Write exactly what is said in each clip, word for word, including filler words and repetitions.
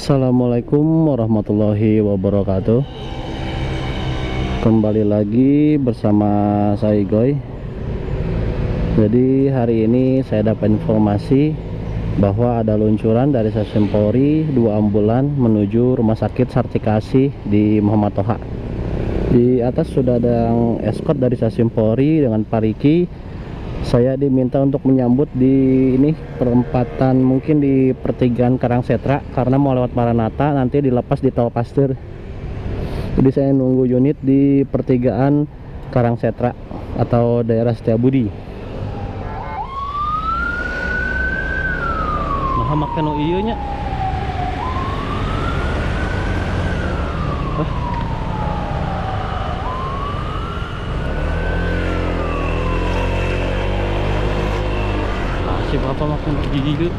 Assalamualaikum warahmatullahi wabarakatuh. Kembali lagi bersama saya Goy. Jadi hari ini saya dapat informasi bahwa ada luncuran dari stasiun Polri dua ambulan menuju Rumah Sakit Sartikasi di Muhammad Toha. Di atas sudah ada yang escort dari stasiun Polri dengan Pak Riki. Saya diminta untuk menyambut di ini perempatan, mungkin di pertigaan Karangsetra, karena mau lewat Maranatha, nanti dilepas di Tol Pasteur. Jadi saya nunggu unit di pertigaan Karangsetra atau daerah Setiabudi. Nah, makan no iyo nya. Si bapak makan gigi gitu.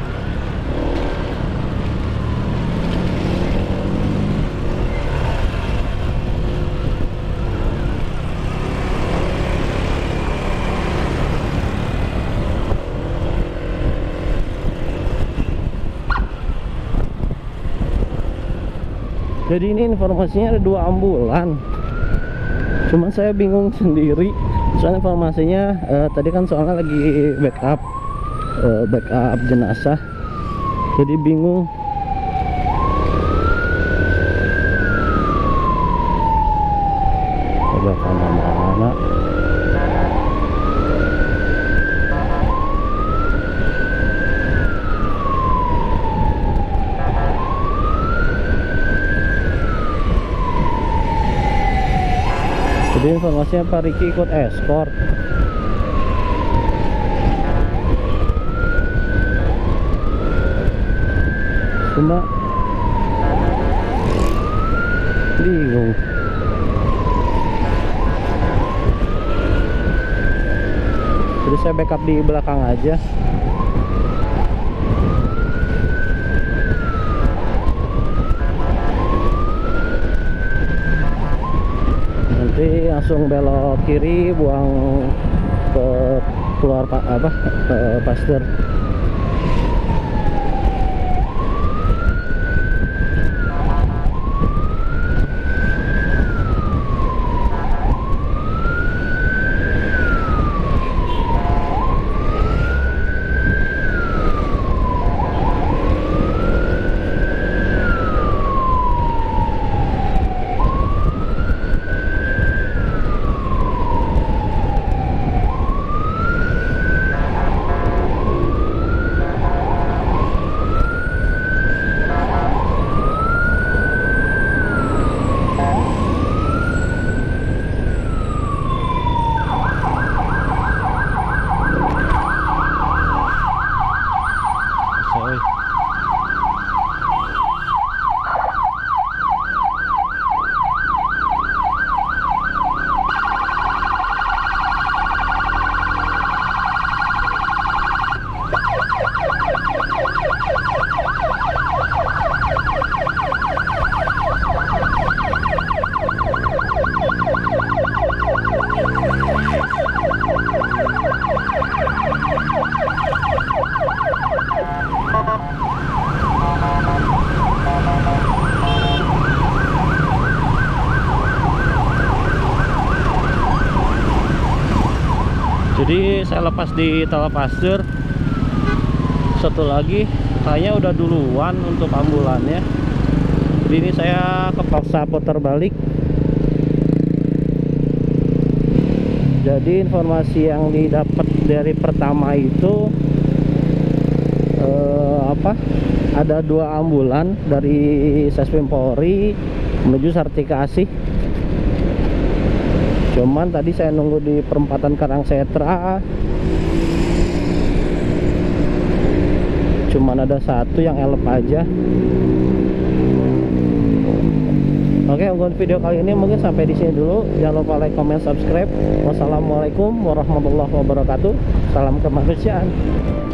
Jadi ini informasinya ada dua ambulan. Cuman saya bingung sendiri. Soalnya informasinya eh, tadi kan soalnya lagi backup. Uh, backup jenazah, jadi bingung. Coba mana-mana. Jadi informasinya Pak Riki ikut escort. Cuma bingung. Jadi saya backup di belakang aja. Nanti langsung belok kiri, buang ke keluar pak apa ke Pasteur. Jadi saya lepas di Tol Pasteur. Satu lagi kayaknya udah duluan untuk ambulannya. Jadi ini saya kepaksa putar balik. Jadi informasi yang didapat dari pertama itu eh, apa? Ada dua ambulan dari stasiun Polri menuju Sartikasi. Cuman tadi saya nunggu di perempatan Karangsetra, cuman ada satu yang elep aja. Oke, untuk video kali ini mungkin sampai di sini dulu. Jangan lupa like, comment, subscribe. Wassalamualaikum warahmatullahi wabarakatuh. Salam kemanusiaan.